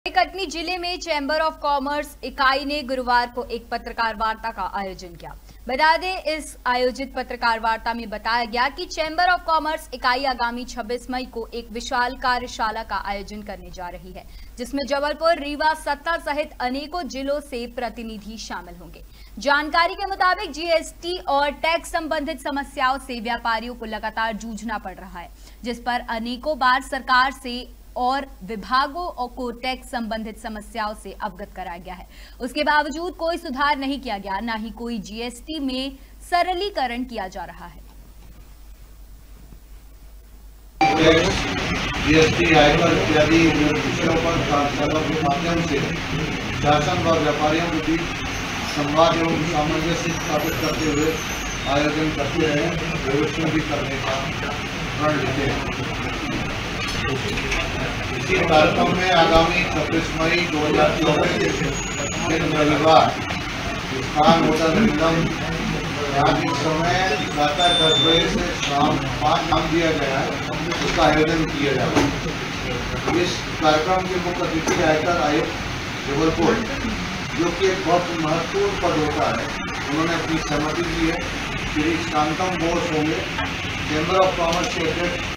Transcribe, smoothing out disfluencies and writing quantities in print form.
कटनी जिले में chamber of commerce इकाई ने गुरुवार को एक पत्रकार वार्ता का आयोजन किया। बता दें, इस आयोजित पत्रकार वार्ता में बताया गया कि चैंबर ऑफ कॉमर्स इकाई आगामी 26 मई को एक विशाल कार्यशाला का आयोजन करने जा रही है, जिसमें जबलपुर, रीवा, सतना सहित अनेकों जिलों से प्रतिनिधि शामिल होंगे। जानकारी के मुताबिक जीएसटी और टैक्स संबंधित समस्याओं से व्यापारियों को लगातार जूझना पड़ रहा है, जिस पर अनेकों बार सरकार से और विभागों को टैक्स संबंधित समस्याओं से अवगत कराया गया है। उसके बावजूद कोई सुधार नहीं किया गया, न ही कोई जीएसटी में सरलीकरण किया जा रहा है। जीएसटी, आयकर इत्यादि विषयों पर कार्यशाला के माध्यम से शासन व व्यापारियों के बीच संवाद एवं सामंजस्य स्थापित करते हुए आयोजन करते रहे, व्यवस्था भी करने का प्रण लेते हैं। इसी कार्यक्रम में आगामी 26 मई 2024 दिन रविवार स्थान होटल निगम यहाँ के समय प्रातः 10 बजे से शाम 5 नाम दिया गया है, उसका आयोजन किया जाएगा। इस कार्यक्रम के मुख्य अतिथि आयकर आयुक्त जबलपुर, जो कि एक बहुत महत्वपूर्ण पद होता है, उन्होंने अपनी सहमति दी है। श्री शांतम बोस होंगे, चैंबर ऑफ कॉमर्स के अध्यक्ष